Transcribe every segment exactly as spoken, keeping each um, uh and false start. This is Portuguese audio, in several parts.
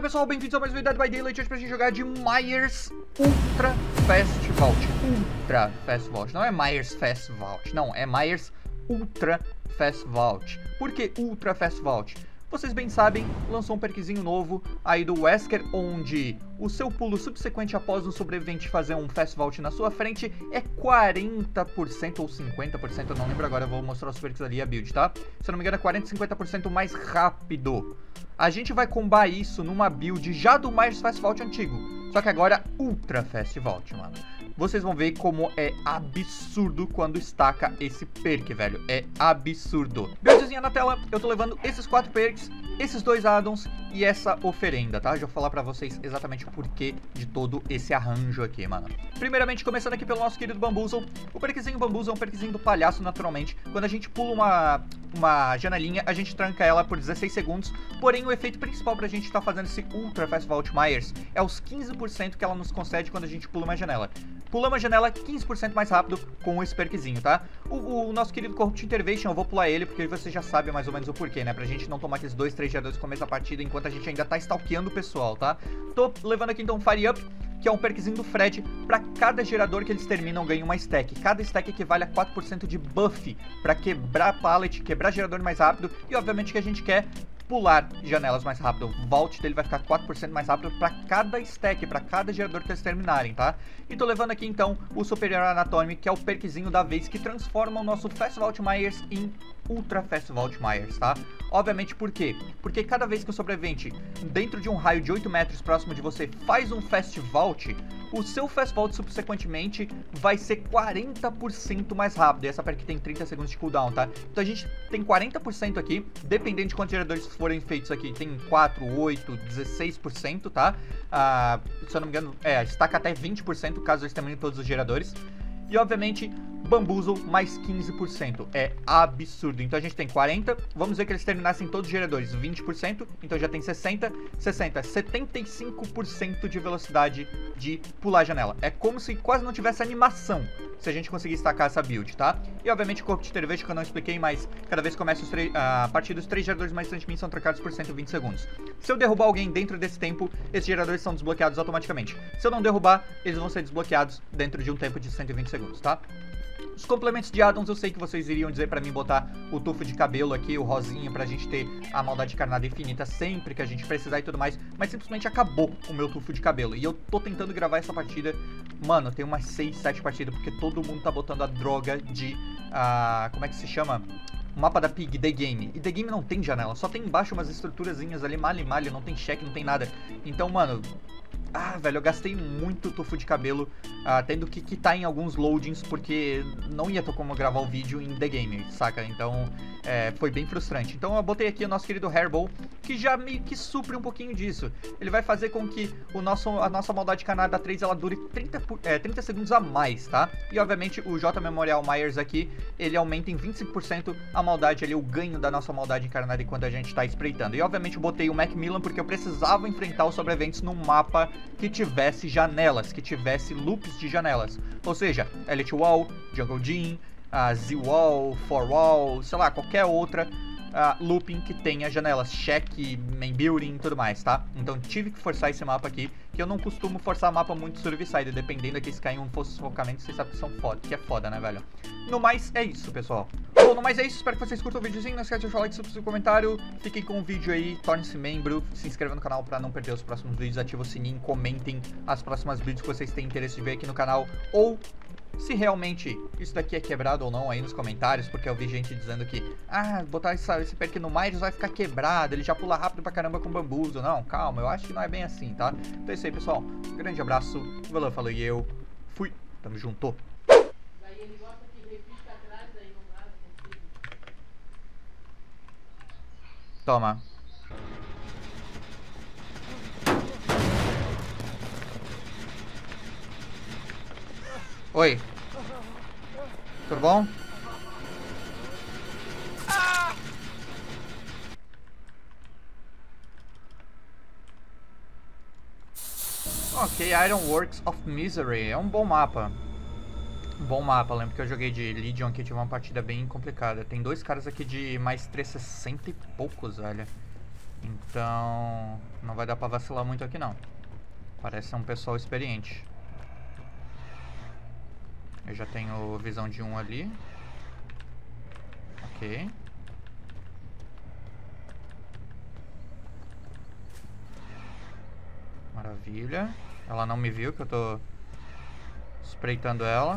pessoal, bem-vindos a mais um Dead by Daylight. Hoje pra gente jogar de Myers Ultra Fast Vault. Ultra Fast Vault, não é Myers Fast Vault, não, é Myers Ultra Fast Vault. Por que Ultra Fast Vault? Vocês bem sabem, lançou um perkzinho novo aí do Wesker, onde o seu pulo subsequente após um sobrevivente fazer um Fast Vault na sua frente é quarenta por cento ou cinquenta por cento, eu não lembro agora, eu vou mostrar os perks ali, a build, tá? Se eu não me engano é quarenta, cinquenta por cento mais rápido. A gente vai combar isso numa build já do Myers Fast Vault antigo, só que agora Ultra Fast Vault, mano. Vocês vão ver como é absurdo quando estaca esse perk, velho. É absurdo. Buildzinha na tela, eu tô levando esses quatro perks, esses dois addons e essa oferenda, tá? Já vou falar pra vocês exatamente o porquê de todo esse arranjo aqui, mano. Primeiramente, começando aqui pelo nosso querido Bamboozle. O perkzinho Bamboozle é um perkzinho do palhaço, naturalmente. Quando a gente pula uma, uma janelinha, a gente tranca ela por dezesseis segundos. Porém, o efeito principal pra gente estar tá fazendo esse Ultra Fast Vault Myers é os quinze por cento que ela nos concede quando a gente pula uma janela. Pulamos a janela quinze por cento mais rápido com esse perkzinho, tá? O, o nosso querido Corrupt Intervention, eu vou pular ele, porque você já sabe mais ou menos o porquê, né? Pra gente não tomar aqueles dois, três geradores no começo da partida, enquanto a gente ainda tá stalkeando o pessoal, tá? Tô levando aqui então um Fire Up, que é um perkzinho do Fred. Pra cada gerador que eles terminam, ganha uma stack. Cada stack equivale a quatro por cento de buff pra quebrar pallet, quebrar gerador mais rápido. E obviamente que a gente quer pular janelas mais rápido. O vault dele vai ficar quatro por cento mais rápido para cada stack, para cada gerador que eles terminarem, tá? E tô levando aqui então o Superior Anatomy, que é o perkzinho da vez que transforma o nosso Fast Vault Myers em Ultra Fast Vault Myers, tá? Obviamente, por quê? Porque cada vez que o sobrevivente, dentro de um raio de oito metros próximo de você, faz um Fast Vault, o seu Fast Vault subsequentemente vai ser quarenta por cento mais rápido. E essa perk tem trinta segundos de cooldown, tá? Então a gente tem quarenta por cento aqui, dependendo de quantos geradores forem feitos aqui. Tem quatro, oito, dezesseis por cento, tá? Ah, se eu não me engano, é, estaca até vinte por cento caso eles terminem todos os geradores. E obviamente, Bamboozle mais quinze por cento. É absurdo. Então a gente tem quarenta. Vamos ver que eles terminassem todos os geradores vinte por cento. Então já tem sessenta. sessenta. setenta e cinco por cento de velocidade de pular a janela. É como se quase não tivesse animação se a gente conseguir estacar essa build, tá? E obviamente o Corpo de Intervention, que eu não expliquei, mas cada vez que começa os três, a partir dos três geradores mais distantes de mim são trocados por cento e vinte segundos. Se eu derrubar alguém dentro desse tempo, esses geradores são desbloqueados automaticamente. Se eu não derrubar, eles vão ser desbloqueados dentro de um tempo de cento e vinte segundos, tá? Os complementos de addons, eu sei que vocês iriam dizer pra mim botar o tufo de cabelo aqui, o rosinho, pra gente ter a maldade carnada infinita sempre que a gente precisar e tudo mais, mas simplesmente acabou o meu tufo de cabelo. E eu tô tentando gravar essa partida, mano, tem umas seis, sete partidas, porque todo mundo tá botando a droga de, uh, como é que se chama? O mapa da Pig, The Game. E The Game não tem janela, só tem embaixo umas estruturazinhas ali, malha e malha, não tem check, não tem nada. Então, mano... Ah, velho, eu gastei muito tufo de cabelo, uh, tendo que quitar em alguns loadings, porque não ia ter como gravar o vídeo em The Game, saca? Então, é, foi bem frustrante. Então eu botei aqui o nosso querido Hairball, que já meio que supre um pouquinho disso. Ele vai fazer com que o nosso, a nossa maldade Canada três, ela dure trinta, é, trinta segundos a mais, tá? E obviamente o J Memorial Myers aqui, ele aumenta em vinte e cinco por cento a maldade ali, o ganho da nossa maldade encarnada enquanto a gente tá espreitando. E obviamente eu botei o Macmillan porque eu precisava enfrentar os sobreviventes num mapa que tivesse janelas, que tivesse loops de janelas. Ou seja, Elite Wall, Jungle Gym, uh, Z-Wall, four Wall, sei lá, qualquer outra uh, looping que tenha janelas, check, main building e tudo mais, tá? Então tive que forçar esse mapa aqui, que eu não costumo forçar mapa muito Survey-Side, dependendo aqui se cair um fosse focamento, vocês sabem que são foda, que é foda, né, velho? No mais, é isso, pessoal. Bom, no mais é isso, espero que vocês curtam o videozinho, não esquece de deixar o like, subscrever o comentário, fiquem com o vídeo aí, torne-se membro, se inscreva no canal pra não perder os próximos vídeos, ative o sininho, comentem as próximas vídeos que vocês têm interesse de ver aqui no canal, ou se realmente isso daqui é quebrado ou não aí nos comentários, porque eu vi gente dizendo que ah, botar esse, esse perk no Myers vai ficar quebrado, ele já pula rápido pra caramba com Bamboozle. Não, calma, eu acho que não é bem assim, tá? Então é isso aí, pessoal, um grande abraço, valeu, falou e eu fui, tamo junto. Toma. Oi. Tudo bom? Ok, Ironworks of Misery. É um bom mapa. Um bom mapa. Lembro que eu joguei de Legion aqui, tive uma partida bem complicada. Tem dois caras aqui de mais trezentos e sessenta e poucos, velho. Então, não vai dar pra vacilar muito aqui não. Parece ser um pessoal experiente. Eu já tenho visão de um ali. Ok. Maravilha. Ela não me viu que eu tô espreitando ela.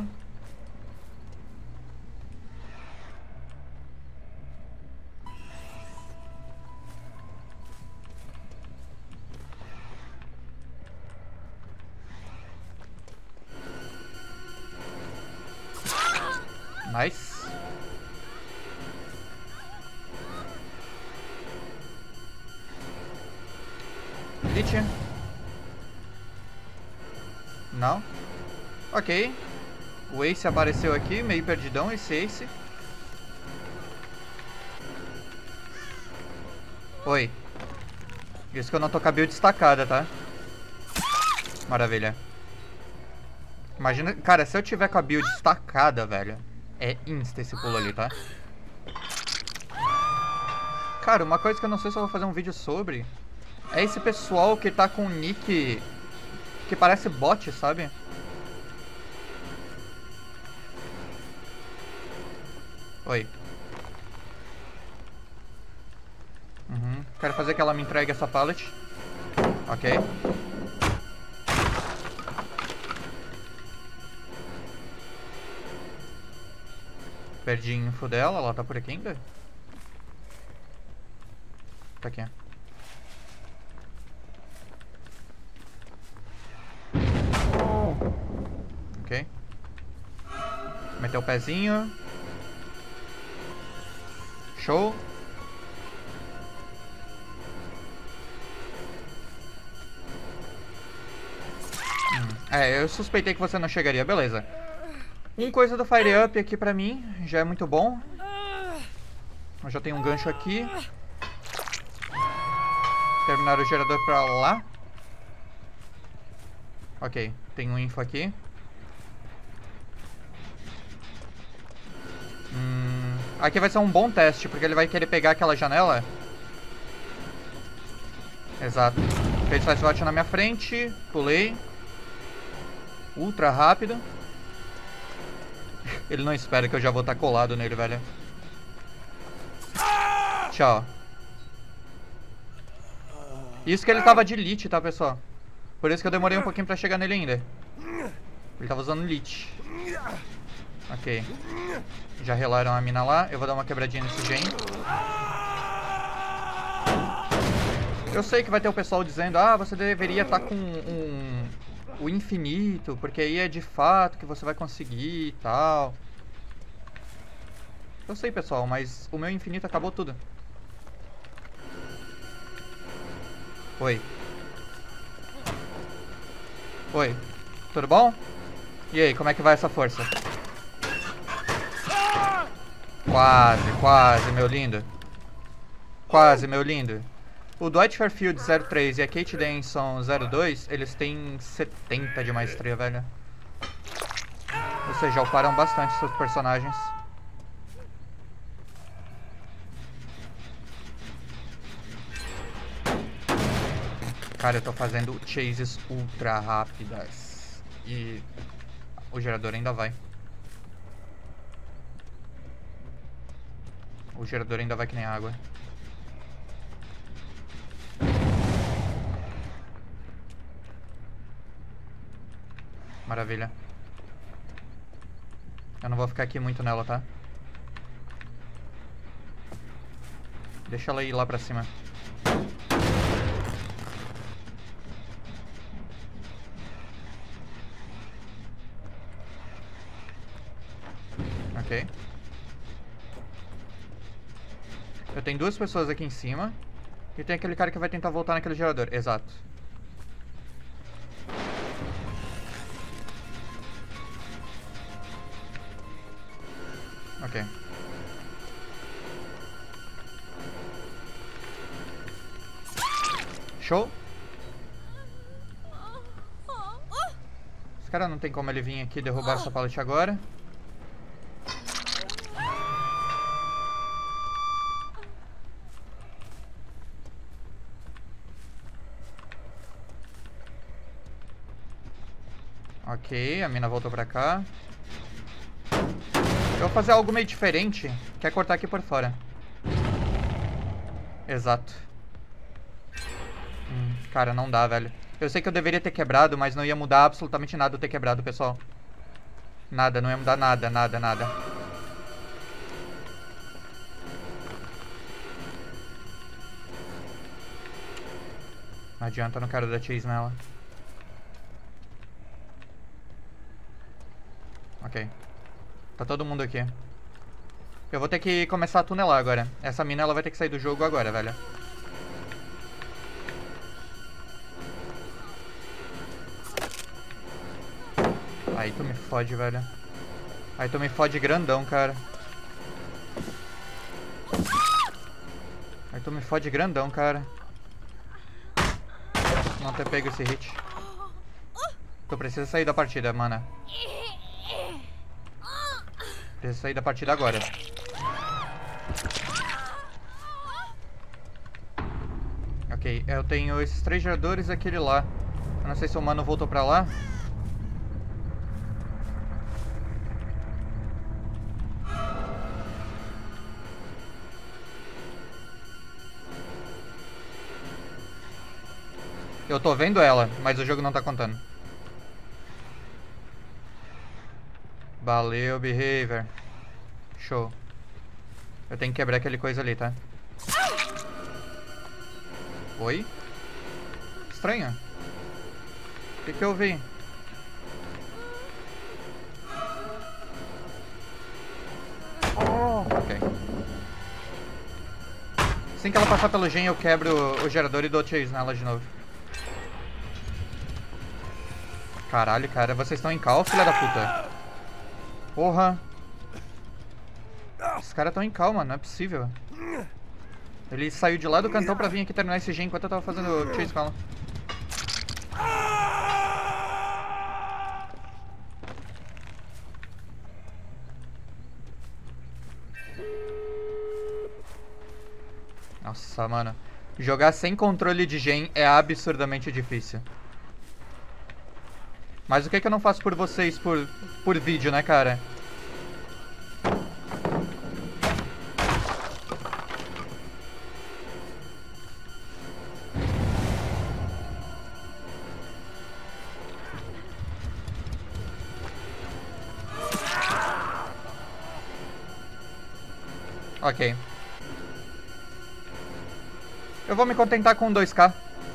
Nice. Hit. Não. Ok. O Ace apareceu aqui, meio perdidão esse Ace. Oi. Isso que eu não tô com a build destacada, tá? Maravilha. Imagina... Cara, se eu tiver com a build destacada, velho, é insta esse pulo ali, tá? Cara, uma coisa que eu não sei se eu vou fazer um vídeo sobre é esse pessoal que tá com um nick que parece bot, sabe? Oi. Uhum. Quero fazer que ela me entregue essa pallet. Ok. Perdi a info dela, ela tá por aqui ainda? Tá aqui. Ok. Meteu o pezinho. Show. Hum. É, eu suspeitei que você não chegaria, beleza. Um coisa do Fire Up aqui pra mim já é muito bom. Eu já tenho um gancho aqui. Terminar o gerador pra lá. Ok, tem um info aqui. Hum, aqui vai ser um bom teste, porque ele vai querer pegar aquela janela. Exato. Fez fast watch na minha frente. Pulei. Ultra rápido. Ele não espera que eu já vou estar colado nele, velho. Tchau. Isso que ele tava de lit, tá, pessoal? Por isso que eu demorei um pouquinho pra chegar nele ainda. Ele tava usando lit. Ok. Já relaram a mina lá. Eu vou dar uma quebradinha nesse gen. Eu sei que vai ter o pessoal dizendo: ah, você deveria estar com um, o infinito, porque aí é de fato que você vai conseguir e tal. Eu sei, pessoal, mas o meu infinito acabou tudo. Oi. Oi. Tudo bom? E aí, como é que vai essa força? Quase, quase, meu lindo. Quase, meu lindo. O Dwight Fairfield zero três e a Kate Denson zero dois, eles têm setenta de maestria, velho. Ou seja, uparam bastante seus personagens. Cara, eu tô fazendo chases ultra rápidas. E o gerador ainda vai. O gerador ainda vai que nem água. Maravilha. Eu não vou ficar aqui muito nela, tá? Deixa ela ir lá pra cima. Ok. Eu tenho duas pessoas aqui em cima. E tem aquele cara que vai tentar voltar naquele gerador. Exato. Ok. Show. Esse cara não tem como ele vir aqui derrubar essa pallet agora. Ok, a mina voltou pra cá. Eu vou fazer algo meio diferente, que é cortar aqui por fora. Exato. Hum, cara, não dá, velho. Eu sei que eu deveria ter quebrado, mas não ia mudar absolutamente nada eu ter quebrado, pessoal. Nada, não ia mudar nada, nada, nada. Não adianta, eu não quero dar chase nela. Ok. Tá todo mundo aqui. Eu vou ter que começar a tunelar agora. Essa mina, ela vai ter que sair do jogo agora, velho. Aí tu me fode, velho. Aí tu me fode grandão, cara. Aí tu me fode grandão, cara. Não ter pego esse hit. Tu precisa sair da partida, mana. Precisa sair da partida agora. Ok, eu tenho esses três geradores e aquele lá. Eu não sei se o mano voltou pra lá. Eu tô vendo ela, mas o jogo não tá contando. Valeu, behavior. Show. Eu tenho que quebrar aquele coisa ali, tá? Oi? Estranho. O que que eu vi? Oh, ok. Assim que ela passar pelo gen, eu quebro o gerador e dou chase nela de novo. Caralho, cara. Vocês estão em cal, filha da puta? Porra. Esses caras estão em cal, mano. Não é possível. Ele saiu de lá do cantão pra vir aqui terminar esse gen enquanto eu tava fazendo chase com ela. Nossa, mano. Jogar sem controle de gen é absurdamente difícil. Mas o que que eu não faço por vocês por, por vídeo, né, cara? Ok. Eu vou me contentar com dois K.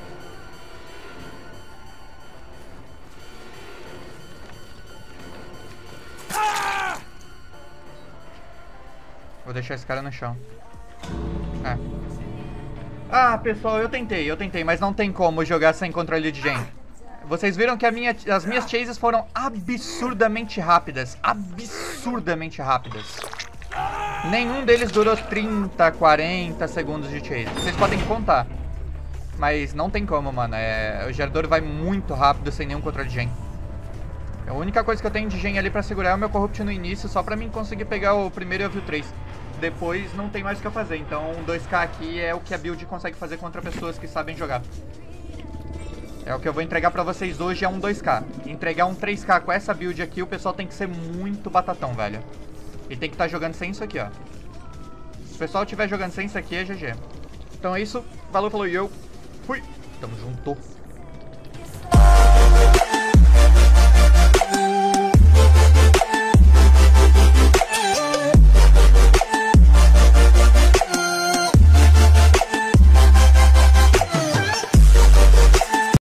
Vou deixar esse cara no chão. É. Ah, pessoal, eu tentei, eu tentei, mas não tem como jogar sem controle de gen. Vocês viram que a minha, as minhas chases foram absurdamente rápidas. Absurdamente rápidas. Nenhum deles durou trinta, quarenta segundos de chase. Vocês podem contar. Mas não tem como, mano. É, o gerador vai muito rápido sem nenhum controle de gen. A única coisa que eu tenho de gen ali pra segurar é o meu corrupt no início, só pra mim conseguir pegar o primeiro e o três. Depois não tem mais o que eu fazer. Então um dois K aqui é o que a build consegue fazer contra pessoas que sabem jogar. É o que eu vou entregar pra vocês hoje, é um dois K. Entregar um três K com essa build aqui, o pessoal tem que ser muito batatão, velho. E tem que estar jogando sem isso aqui, ó. Se o pessoal estiver jogando sem isso aqui, é G G. Então é isso. Valeu, falou e eu fui. Tamo junto.